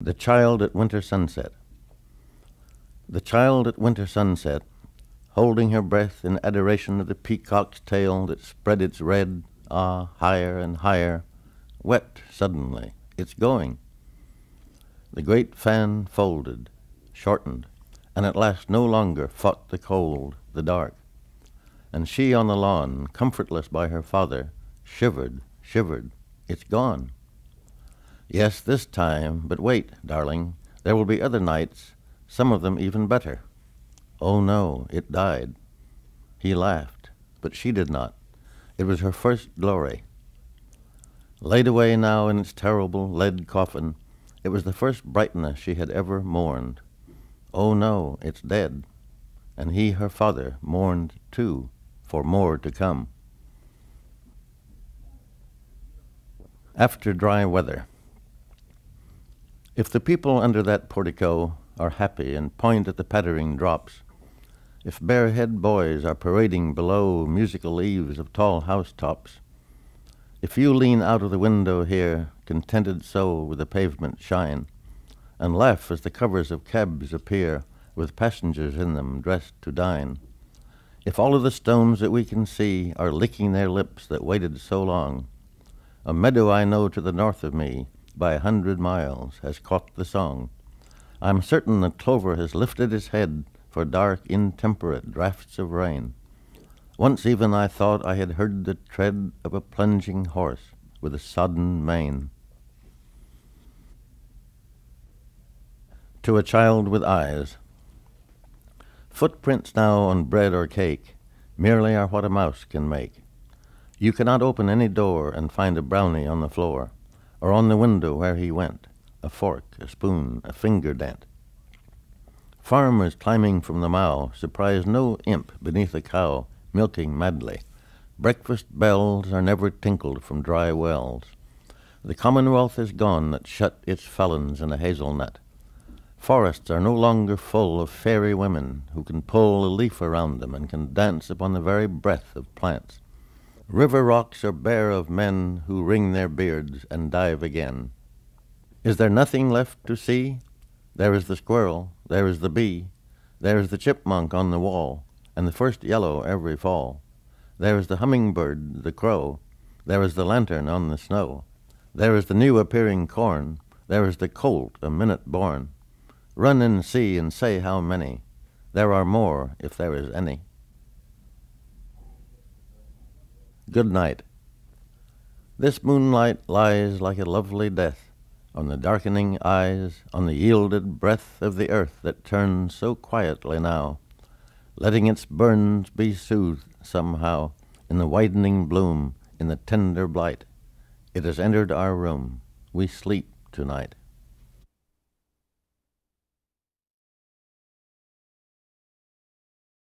The Child at Winter Sunset. The child at winter sunset, holding her breath in adoration of the peacock's tail that spread its red, higher and higher, wept suddenly. It's going. The great fan folded, shortened, and at last no longer fought the cold, the dark. And she on the lawn, comfortless by her father, shivered. It's gone. Yes, this time, but wait, darling, there will be other nights, some of them even better. Oh no, it died. He laughed, but she did not. It was her first glory. Laid away now in its terrible lead coffin, it was the first brightness she had ever mourned. Oh no, it's dead. And he, her father, mourned too, for more to come. After dry weather. If the people under that portico are happy and point at the pattering drops, if barehead boys are parading below musical eaves of tall housetops, if you lean out of the window here, contented so with the pavement shine, and laugh as the covers of cabs appear with passengers in them dressed to dine, if all of the stones that we can see are licking their lips that waited so long, a meadow I know to the north of me by 100 miles has caught the song. I'm certain the clover has lifted its head for dark, intemperate draughts of rain. Once even I thought I had heard the tread of a plunging horse with a sodden mane. To a child with eyes. Footprints now on bread or cake merely are what a mouse can make. You cannot open any door and find a brownie on the floor, or on the window where he went, a fork, a spoon, a finger dent. Farmers climbing from the mow surprise no imp beneath a cow milking madly. Breakfast bells are never tinkled from dry wells. The commonwealth is gone that shut its felons in a hazelnut. Forests are no longer full of fairy women who can pull a leaf around them and can dance upon the very breath of plants. River rocks are bare of men who wring their beards and dive again. Is there nothing left to see? There is the squirrel, there is the bee, there is the chipmunk on the wall, and the first yellow every fall. There is the hummingbird, the crow, there is the lantern on the snow, there is the new appearing corn, there is the colt a minute born. Run and see and say how many. There are more, if there is any. Goodnight. This moonlight lies like a lovely death on the darkening eyes, on the yielded breath of the earth that turns so quietly now, letting its burns be soothed somehow in the widening bloom, in the tender blight. It has entered our room. We sleep tonight.